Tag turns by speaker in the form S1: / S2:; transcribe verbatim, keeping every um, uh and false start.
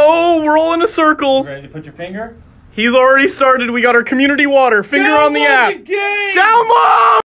S1: go. We're all in a circle.
S2: You ready to put your finger?
S1: He's already started. We got our community water. Finger on the app.
S2: Download the game!
S1: Download!